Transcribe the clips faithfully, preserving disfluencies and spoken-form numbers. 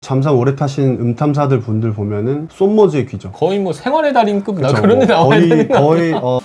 잠수함 오래 타신 음탐사들 분들 보면은 쏜모즈의 귀죠. 거의 뭐 생활의 달인급 나 그쵸, 그런 데 뭐 나와야 거의, 되는 거 거의 어,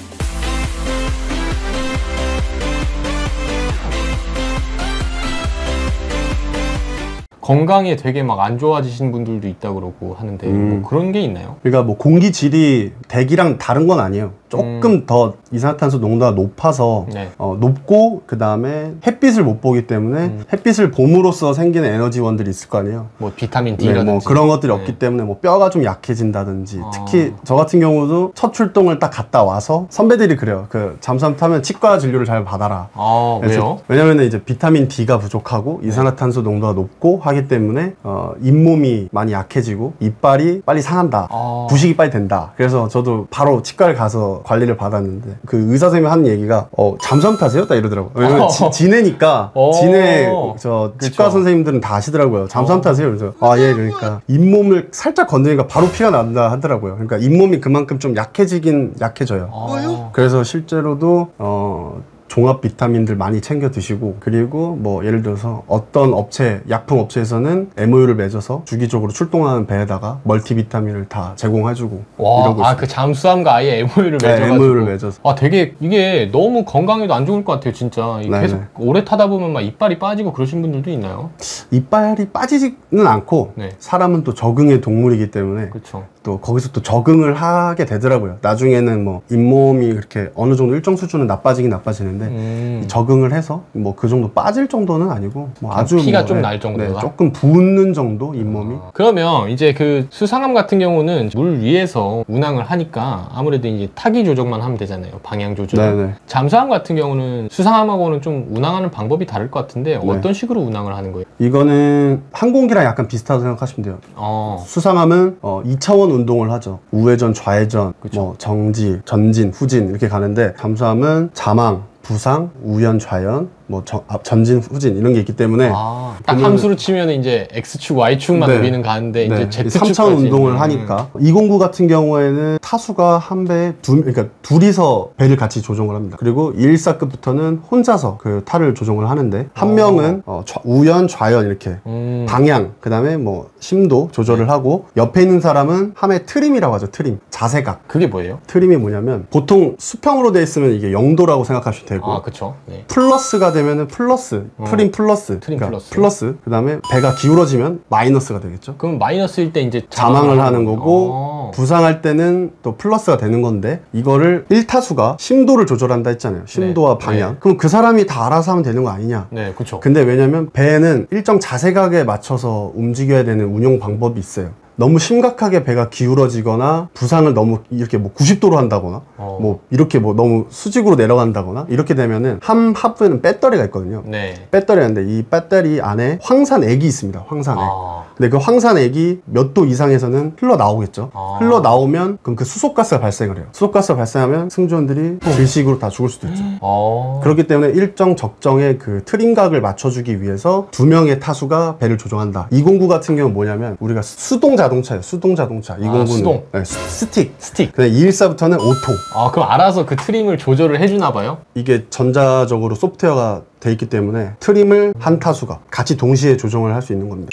건강에 되게 막 안 좋아지신 분들도 있다 그러고 하는데 음. 뭐 그런 게 있나요? 그러니까 뭐 공기 질이 대기랑 다른 건 아니에요. 조금 음. 더 이산화탄소 농도가 높아서 네. 어, 높고 그 다음에 햇빛을 못 보기 때문에 음. 햇빛을 봄으로써 생기는 에너지원들이 있을 거 아니에요. 뭐 비타민 네, D라든지 뭐 그런 것들이 네. 없기 때문에 뭐 뼈가 좀 약해진다든지 아. 특히 저 같은 경우도 첫 출동을 딱 갔다 와서 선배들이 그래요. 그 잠수함 타면 치과 진료를 잘 받아라. 아 왜요? 왜냐면 이제 비타민 D가 부족하고 네. 이산화탄소 농도가 높고 하기 때문에 어, 잇몸이 많이 약해지고 이빨이 빨리 상한다. 아. 부식이 빨리 된다. 그래서 저도 바로 치과를 가서 관리를 받았는데 그 의사 선생님이 하는 얘기가 어, 잠수함 타세요? 딱 이러더라고요. 왜냐면 어. 지, 지내니까 어. 지내 저 치과 그쵸. 선생님들은 다 아시더라고요. 잠수함 어. 타세요? 그래서 아 예 그러니까 잇몸을 살짝 건드리니까 바로 피가 난다 하더라고요. 그러니까 잇몸이 그만큼 좀 약해지긴 약해져요. 아. 그래서 실제로도 어 종합 비타민들 많이 챙겨 드시고 그리고 뭐 예를 들어서 어떤 업체 약품 업체에서는 엠오유를 맺어서 주기적으로 출동하는 배에다가 멀티비타민을 다 제공해주고 와, 이러고 아, 있어요. 그 잠수함과 아예 엠오유를 네, 맺어가지고. 엠오유를 맺어서. 아, 되게 이게 너무 건강에도 안 좋을 것 같아요, 진짜. 네, 계속 네. 오래 타다 보면 막 이빨이 빠지고 그러신 분들도 있나요? 이빨이 빠지지는 않고 네. 사람은 또 적응의 동물이기 때문에 그렇죠. 또 거기서 또 적응을 하게 되더라고요. 나중에는 뭐 잇몸이 그렇게 어느 정도 일정 수준은 나빠지긴 나빠지는데 음. 적응을 해서 뭐 그 정도 빠질 정도는 아니고 뭐 아주 피가 뭐, 좀 네, 날 정도다? 네, 조금 붓는 정도 잇몸이. 아, 그러면 이제 그 수상함 같은 경우는 물 위에서 운항을 하니까 아무래도 이제 타기 조정만 하면 되잖아요. 방향 조정. 네네. 잠수함 같은 경우는 수상함하고는 좀 운항하는 방법이 다를 것 같은데 네. 어떤 식으로 운항을 하는 거예요? 이거는 항공기랑 약간 비슷하다고 생각하시면 돼요. 어. 수상함은 어, 이 차원 운동을 하죠. 우회전, 좌회전, 그쵸. 뭐 정지, 전진, 후진 이렇게 가는데 잠수함은 자망, 부상, 우연, 좌연, 뭐 정, 앞, 전진, 후진 이런 게 있기 때문에 아, 딱 보면- 함수로 치면 이제 X축, Y축만 네. 우리는 가는데 네, 이제 삼 Z축까지 차원 운동을 음. 하니까 이공구 같은 경우에는 타수가 한 배에 두, 그러니까 둘이서 배를 같이 조종을 합니다. 그리고 이백십사급부터는 혼자서 그 타를 조종을 하는데 한 어. 명은 어, 좌- 우연, 좌연 이렇게 음. 방향, 그 다음에 뭐 심도 조절을 네. 하고 옆에 있는 사람은 함의 트림이라고 하죠. 트림, 자세각. 그게 뭐예요? 트림이 뭐냐면 보통 수평으로 돼 있으면 이게 영도라고 생각하시면 되고 아, 그쵸. 네. 플러스가 되면은 플러스, 어. 트림 플러스, 트림 플러스. 플러스. 그 다음에 배가 기울어지면 마이너스가 되겠죠. 그럼 마이너스일 때 이제 자망을 하는 거고 어. 부상할 때는 또 플러스가 되는 건데 이거를 일 타수가 심도를 조절한다 했잖아요. 심도와 네. 방향. 네. 그럼 그 사람이 다 알아서 하면 되는 거 아니냐? 네, 그쵸. 근데 왜냐면 배에는 일정 자세각에 맞춰서 움직여야 되는 운용 방법이 있어요. 너무 심각하게 배가 기울어지거나 부상을 너무 이렇게 뭐 구십 도로 한다거나 어. 뭐 이렇게 뭐 너무 수직으로 내려간다거나 이렇게 되면은 함 하부에는 배터리가 있거든요. 네. 배터리가 있는데 이 배터리 안에 황산액이 있습니다. 황산액. 아. 근데 그 황산액이 몇 도 이상에서는 흘러나오겠죠. 아. 흘러나오면 그럼 그 수소가스가 발생을 해요. 수소가스가 발생하면 승조원들이 질식으로 다 죽을 수도 있죠. 어. 그렇기 때문에 일정 적정의 그 트림각을 맞춰주기 위해서 두 명의 타수가 배를 조종한다. 이공구 같은 경우는 뭐냐면 우리가 수동 자동차예요. 수동 자동차. 이공구는 수동. 네, 스- 스틱. 스틱. 근데 이백십사부터는 오토. 아, 그럼 알아서 그 트림을 조절을 해주나 봐요? 이게 전자적으로 소프트웨어가 돼 있기 때문에 트림을 한 타수가 같이 동시에 조정을 할 수 있는 겁니다.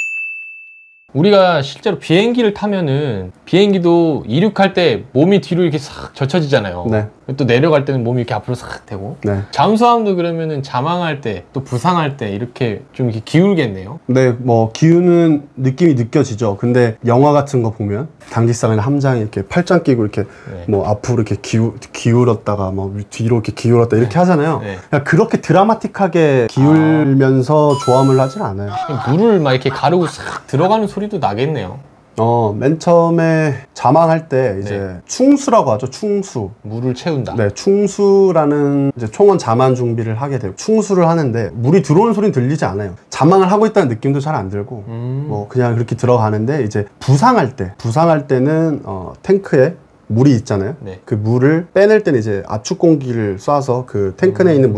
우리가 실제로 비행기를 타면은 비행기도 이륙할 때 몸이 뒤로 이렇게 싹 젖혀지잖아요. 네. 또 내려갈 때는 몸이 이렇게 앞으로 싹 되고. 네. 잠수함도 그러면은 자망할 때 또 부상할 때 이렇게 좀 이렇게 기울겠네요. 네, 뭐 기우는 느낌이 느껴지죠. 근데 영화 같은 거 보면 당직상이나 함장이 이렇게 팔짱 끼고 이렇게 네. 뭐 앞으로 이렇게 기우, 기울었다가 뭐 뒤로 이렇게 기울었다 이렇게 하잖아요. 네. 그냥 그렇게 드라마틱하게 기울면서 조함을 하진 않아요. 물을 막 이렇게 가르고 싹 들어가는 소리도 나겠네요. 어, 맨 처음에 자망할 때 이제 네. 충수라고 하죠. 충수. 물을 채운다. 네, 충수라는 이제 총원 자만 준비를 하게 되고 충수를 하는데 물이 들어오는 소리는 들리지 않아요. 자망을 하고 있다는 느낌도 잘 안 들고 음. 뭐 그냥 그렇게 들어가는데 이제 부상할 때 부상할 때는 어, 탱크에 물이 있잖아요. 네. 그 물을 빼낼 때는 이제 압축 공기를 쏴서 그 탱크 내에 음. 있는 물을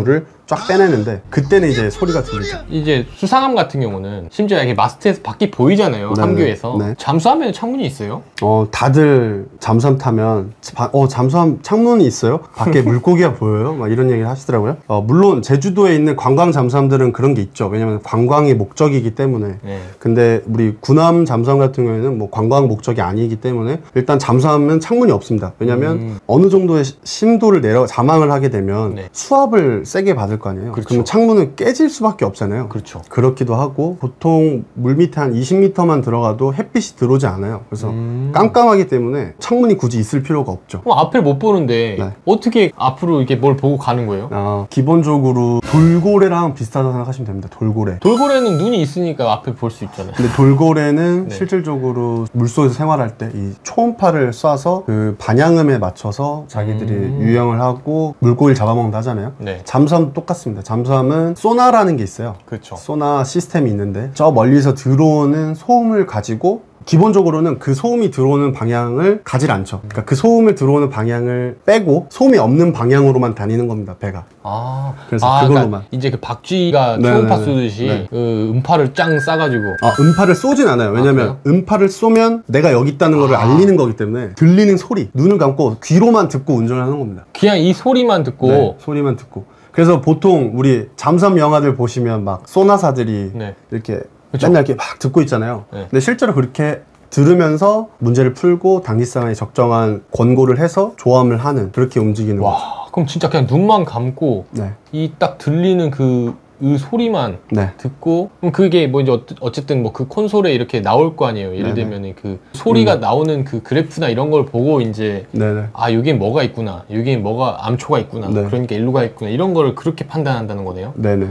쫙 빼내는데 그때는 이제 소리가 들리죠. 이제 수상함 같은 경우는 심지어 이게 마스트에서 밖이 보이잖아요. 네네. 함교에서. 네. 잠수함에는 창문이 있어요? 어 다들 잠수함 타면 바- 어 잠수함 창문이 있어요? 밖에 물고기가 보여요? 막 이런 얘기를 하시더라고요. 어 물론 제주도에 있는 관광 잠수함들은 그런 게 있죠. 왜냐면 관광이 목적이기 때문에. 네. 근데 우리 군함 잠수함 같은 경우에는 뭐 관광 목적이 아니기 때문에 일단 잠수함은 창문이 없습니다. 왜냐면 음. 어느 정도의 시- 심도를 내려 자망을 하게 되면 네. 수압을 세게 받을 거 아니에요. 그렇죠. 그러면 창문은 깨질 수밖에 없잖아요. 그렇죠. 그렇기도 하고 보통 물 밑에 한 이십 미터만 들어가도 햇빛이 들어오지 않아요. 그래서 음. 깜깜하기 때문에 창문이 굳이 있을 필요가 없죠. 그럼 앞을 못 보는데 네. 어떻게 앞으로 이렇게 뭘 보고 가는 거예요? 아, 기본적으로 돌고래랑 비슷하다고 생각하시면 됩니다. 돌고래. 돌고래는 눈이 있으니까 앞을 볼 수 있잖아요. 근데 돌고래는 네. 실질적으로 물속에서 생활할 때 이 초음파를 쏴서 그 반향음에 맞춰서 자기들이 음. 유영을 하고 물고기를 잡아먹는다 하잖아요. 네. 잠수함도 똑같습니다. 잠수함은 소나라는 게 있어요. 그렇죠. 소나 시스템이 있는데 저 멀리서 들어오는 소음을 가지고 기본적으로는 그 소음이 들어오는 방향을 가질 않죠. 그러니까 그 소음을 들어오는 방향을 빼고 소음이 없는 방향으로만 다니는 겁니다, 배가. 아, 그래서 아, 그걸로만. 그러니까 이제 그 박쥐가 네, 초음파 네, 네. 쏘듯이 네. 그 음파를 짱 싸가지고 아, 음파를 쏘진 않아요. 왜냐면 음파를 쏘면 내가 여기 있다는 거를 아. 알리는 거기 때문에 들리는 소리, 눈을 감고 귀로만 듣고 운전을 하는 겁니다. 그냥 이 소리만 듣고 네, 소리만 듣고. 그래서 보통 우리 잠수함 영화들 보시면 막 소나사들이 네. 이렇게 그쵸. 맨날 이렇게 막 듣고 있잖아요. 네. 근데 실제로 그렇게 들으면서 문제를 풀고 당기상에 적정한 권고를 해서 조함을 하는 그렇게 움직이는 거죠. 와, 그럼 진짜 그냥 눈만 감고 네, 이 딱 들리는 그, 그 소리만 네, 듣고 그럼 그게 뭐 이제 어- 어쨌든 뭐 그 콘솔에 이렇게 나올 거 아니에요. 예를 네네. 들면 그 소리가 음. 나오는 그 그래프나 이런 걸 보고 이제 네, 네. 아 여기엔 뭐가 있구나, 여기엔 뭐가 암초가 있구나, 네. 그러니까 일루가 있구나 이런 거를 그렇게 판단한다는 거네요. 네네.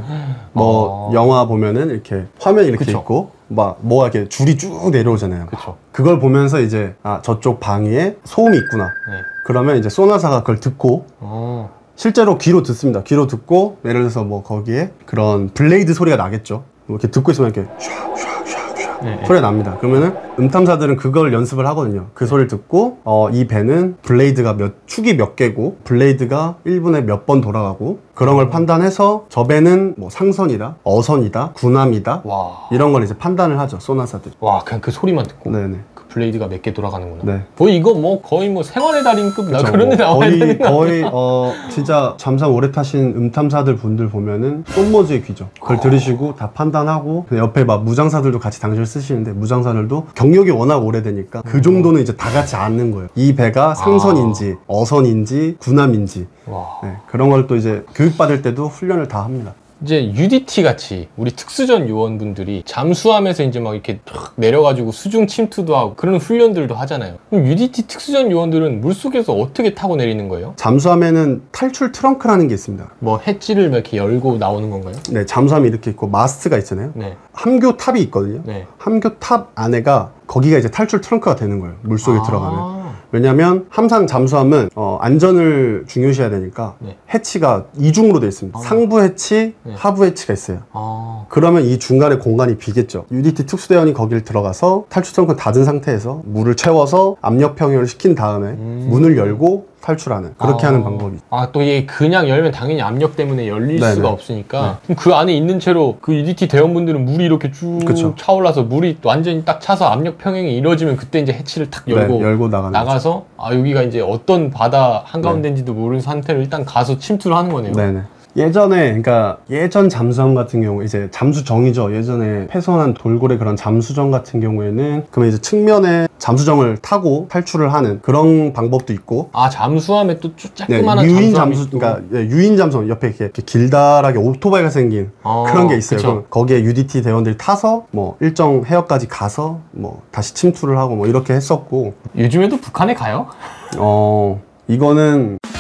뭐 아. 영화 보면은 이렇게 화면이 이렇게 그쵸. 있고 막 뭐가 이렇게 줄이 쭉 내려오잖아요. 그렇죠. 그걸 보면서 이제 아 저쪽 방위에 소음이 있구나. 네. 그러면 이제 소나사가 그걸 듣고 어. 실제로 귀로 듣습니다. 귀로 듣고 예를 들어서 뭐 거기에 그런 블레이드 소리가 나겠죠. 뭐 이렇게 듣고 있으면 이렇게 네, 네. 소리가 납니다. 그러면은 음탐사들은 그걸 연습을 하거든요. 그 소리를 듣고 어, 이 배는 블레이드가 몇 축이 몇 개고 블레이드가 일 분에 몇 번 돌아가고 그런 걸 판단해서 저 배는 뭐 상선이다, 어선이다, 군함이다 와. 이런 걸 이제 판단을 하죠. 소나사들이. 와, 그냥 그 소리만 듣고 네네. 그 블레이드가 몇 개 돌아가는구나. 네. 거의 이거 뭐 거의 뭐 생활의 달인급 나 그쵸, 그런 데 뭐 나와야 거의 되는 거 아니야? 거의 어 진짜 잠수함 오래 타신 음탐사들 분들 보면은 똥모지의 귀죠. 그걸 아. 들으시고 다 판단하고 옆에 막 무장사들도 같이 당시를 쓰시는데 무장사들도 경력이 워낙 오래되니까 그 정도는 이제 다 같이 아는 거예요. 이 배가 상선인지 어선인지 군함인지 와. 네, 그런 걸 또 이제 교육받을 때도 훈련을 다 합니다. 이제 유디티 같이 우리 특수전 요원분들이 잠수함에서 이제 막 이렇게 탁 내려가지고 수중 침투도 하고 그런 훈련들도 하잖아요. 그럼 유디티 특수전 요원들은 물속에서 어떻게 타고 내리는 거예요? 잠수함에는 탈출 트렁크라는 게 있습니다. 뭐 해지를 막 이렇게 열고 나오는 건가요? 네, 잠수함이 이렇게 있고 마스트가 있잖아요. 네. 함교 탑이 있거든요. 네. 함교 탑 안에가 거기가 이제 탈출 트렁크가 되는 거예요. 물속에 아. 들어가면. 왜냐면 항상 잠수함은 어, 안전을 중요시해야 되니까 네. 해치가 이중으로 되어 있습니다. 아. 상부 해치, 네. 하부 하부 해치가 있어요. 아. 그러면 이 중간에 공간이 비겠죠. 유디티 특수대원이 거길 들어가서 탈출 트렁크 닫은 상태에서 물을 채워서 압력 평형을 시킨 다음에 음. 문을 열고 탈출하는 그렇게 아. 하는 방법이. 아, 또 이게 그냥 열면 당연히 압력 때문에 열릴 네네. 수가 없으니까 그럼 그 안에 있는 채로 그 유디티 대원분들은 물이 이렇게 쭉 그쵸. 차올라서 물이 또 완전히 딱 차서 압력 평형이 이루어지면 그때 이제 해치를 탁 열고, 네, 열고 나가는 거죠. 나가서 아 여기가 이제 어떤 바다 한가운데인지도 모르는 상태로 일단 가서 침투를 하는 거네요. 네네. 예전에, 그러니까 예전 잠수함 같은 경우 이제 잠수정이죠. 예전에 훼손한 돌고래 그런 잠수정 같은 경우에는 그러면 이제 측면에 잠수정을 타고 탈출을 하는 그런 방법도 있고. 아 잠수함에 또 쭈- 네, 조그만한 유인 잠수함이 잠수, 또- 그러니까 예, 유인 잠수함 옆에 이렇게, 이렇게 길다랗게 오토바이가 생긴 아, 그런 게 있어요. 그쵸. 그럼 거기에 유디티 대원들이 타서 뭐 일정 해역까지 가서 뭐 다시 침투를 하고 뭐 이렇게 했었고. 요즘에도 북한에 가요? 어 이거는.